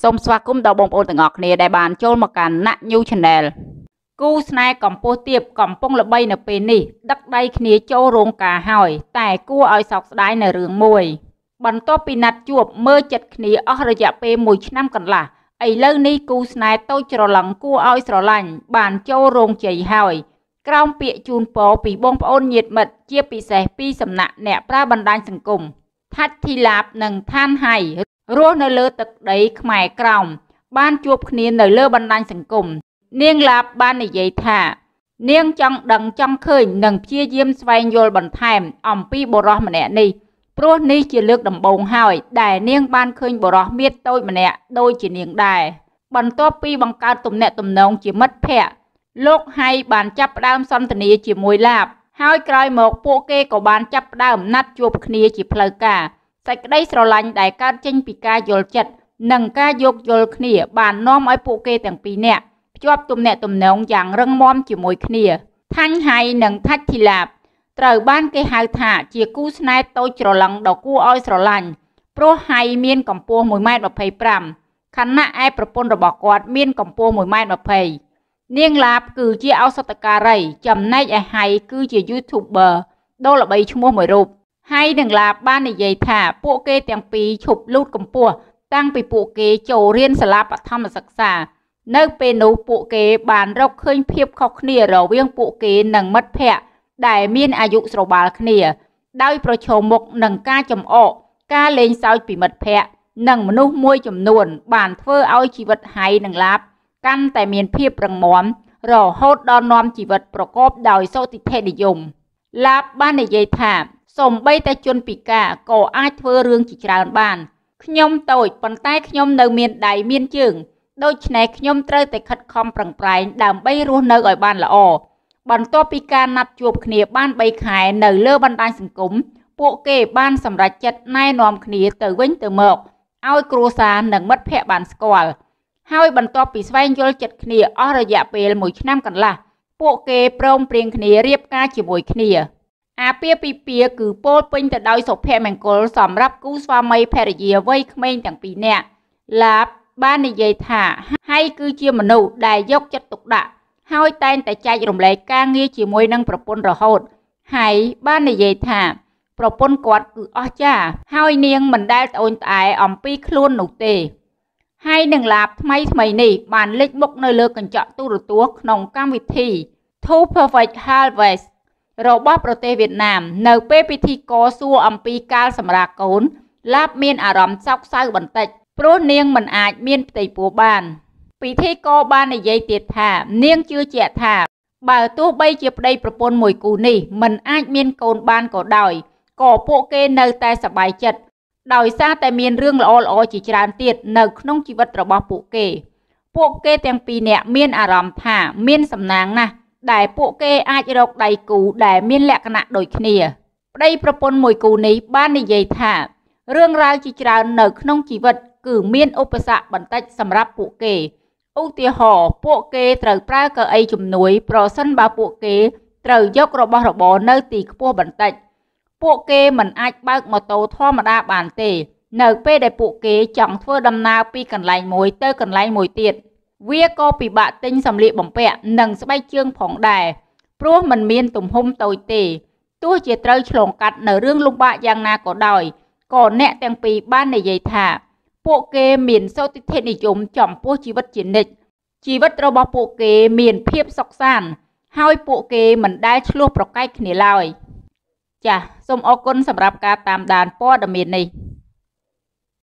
សូមស្វាគមន៍ដល់បងប្អូនទាំងអស់គ្នាដែលបានចូលមកកាន់ New Channel គូស្នេហ៍កម្ពុជាទៀបកំពុងល្បីនៅពេលនេះដឹកដៃគ្នាចូលរោងការហើយតែគួរឲ្យសោកស្ដាយនៅរឿងមួយបន្ទាប់ពីណាត់ជួបមើលចិត្តគ្នាអស់រយៈពេល1ឆ្នាំកន្លះឥឡូវនេះគូស្នេហ៍តូចច្រឡឹងគួរឲ្យស្រឡាញ់បានចូលរោងជ័យហើយក្រោមពាក្យជូនពរពីបងប្អូនញាតិមិត្តជាពិសេសពីសំណាក់អ្នកប្រើបណ្ដាញសង្គមថាច់ធីឡាបនិងឋានហៃរស់នៅលើទឹកដីខ្មែរក្រោមបានជួបគ្នានៅលើបណ្ដាញសង្គមនាងឡាបបាននិយាយថានាងចង់ដឹងចង់ឃើញនិងព្យាយាមស្វែងយល់បន្ថែមអំពីបុរសម្នាក់នេះព្រោះនេះជាលើកដំបូងហើយដែលនាងបានឃើញបុរសមៀតតូចម្នាក់ដូចជានាងដែរបន្ទាប់ពីបង្កើតទំនាក់ទំនងជាមិត្តភក្តិលោកហៃបានចាប់ផ្ដើមសន្ទនាជាមួយឡាបហើយក្រោយមកពួកគេក៏បានចាប់ផ្ដើមណាត់ជួបគ្នាជាផ្លូវការសេចក្តីស្រឡាញ់ដែលកើតចេញពីការយល់ចិត្តនិងការយោគយល់គ្នាបាននាំឲ្យពួកគេទាំងពីរនាក់ភ្ជាប់ទំនាក់ទំនងយ៉ាងរឹងមាំជាមួយគ្នាថាញ់ហៃនិងថាច់ធីឡាបត្រូវបានគេហៅថាជាគូស្នេហ៍តូចច្រឡឹងដ៏គួរឲ្យស្រឡាញ់ព្រោះហៃមានកម្ពស់ 1.25 ខណៈឯប្រពន្ធរបស់គាត់មានកម្ពស់ 1.20 នាងឡាបគឺជាឱសថការីចំណែកឯហៃគឺជា YouTuber ដ៏ល្បីឈ្មោះមួយរូបហៃនិងឡាបបាននិយាយថាពួកគេទាំងពីរឈប់លូតកម្ពស់តាំងពីពួកគេចូលរៀនសាលាបឋមសិក្សានៅពេលនោះពួកគេបានរកឃើញភាពខុសគ្នារវាងពួកគេនិងមិត្តភ័ក្តិដែលមានអាយុស្របាលគ្នាដោយប្រឈមមុខនឹងការចំអកការលេងសើចពីមិត្តភ័ក្តិនិងមនុស្សមួយចំនួនបានធ្វើឲ្យជីវិតហៃនិងឡាបកាន់តែមានភាពរឹងមាំរហូតដល់នាំជីវិតប្រកបដោយសុទិដ្ឋិនិយមឡាបបាននិយាយថាសូម្បីតែជនពិការក៏អាចធ្វើរឿងជាច្រើនបានខ្ញុំតូចប៉ុន្តែខ្ញុំនៅមានដៃមានជើងដូច្នេះខ្ញុំត្រូវតែខិតខំប្រឹងប្រែងដើម្បីរស់នៅឲ្យបានល្អបន្ទាប់ពីការណាត់ជួបគ្នាបាន3ខែនៅលើបណ្ដាញសង្គមពួកគេបានសម្រេចចិត្តណែនាំគ្នាទៅវិញទៅមកឲ្យគ្រួសារនិងមិត្តភ័ក្តិបានស្គាល់ហើយបន្ទាប់ពីស្វែងយល់ចិត្តគ្នាអស់រយៈពេល1ឆ្នាំកន្លះពួកគេព្រមព្រៀងគ្នារៀបការជាមួយគ្នាអាពាហ៍ពិពាហ៍គឺពោលពេញទៅដោយសុភមង្គលសម្រាប់គូស្វាមីភរិយាវ័យក្មេងទាំងពីរនាក់ឡាបបាននិយាយថាហៃគឺជាមនុស្សដែលយកចិត្តទុកដាក់ហើយតែងតែចែករំលែកការងារជាមួយនឹងប្រពន្ធរហូតហៃបាននិយាយថាប្រពន្ធគាត់គឺអស្ចារ្យហើយនាងមិនដែលត្អូញត្អែអំពីខ្លួននោះទេហើយនឹងឡាបថ្មីនេះបានលេចមុខនៅលើកញ្ចក់ទូរទស្សន៍ក្នុងកម្មវិធី Two Perfect Harvest របស់ប្រទេសវៀតណាមនៅពេលពិធីករសួរអំពីកាលសម្រាលកូនឡាបមានអារម្មណ៍សោកសៅបន្តិចព្រោះនាងមិនអាចមានផ្ទៃពោះបានពិធីករបាននិយាយទៀតថានាងជឿជាក់ថាបើទោះបីជាប្តីប្រពន្ធមួយគូនេះមិនអាចមានកូនបានក៏ដោយក៏ពួកគេនៅតែសប្បាយចិត្តដោយសារតែមានរឿងល្អៗជាច្រើនទៀតនៅក្នុងជីវិតរបស់ពួកគេទាំងពីរនាក់មានអារម្មណ៍ថាមានសំណាងណាស់ដែលពួកគេអាចរកដៃគូដែលមានលក្ខណៈដូចគ្នាប្តីប្រពន្ធមួយគូនេះបាននិយាយថារឿងរ៉ាវជាច្រើននៅក្នុងជីវិតគឺមានឧបសគ្គបន្តិចសម្រាប់ពួកគេឧទាហរណ៍ពួកគេត្រូវប្រើកៅអីជំនួយប្រសិនបើពួកគេត្រូវយករបស់របរនៅទីខ្ពស់បន្តិចពួកគេមិនអាចបើកម៉ូតូធម្មតាបានទេនៅពេលដែលពួកគេចង់ធ្វើដំណើរពីកន្លែងមួយទៅកន្លែងមួយទៀតវាក៏ពិបាកទិញសម្លៀកបំពាក់និងស្បែកជើងផងដែរព្រោះมันមានទំហំតូចទេទោះជាត្រូវឆ្លងកាត់នៅរឿងលំបាកយ៉ាងណាក៏ដោយក៏អ្នកទាំងពីរបាននិយាយថាពួកគេមានសុទិដ្ឋិនិយមចំពោះជីវិតជានិច្ចជីវិតរបស់ពួកគេមានភាពសុខសាន្តហើយពួកគេមិនដែលឆ្លោះប្រកែកគ្នាឡើយចាសសូមអរគុណសម្រាប់ការតាមដានព័ត៌មាននេះ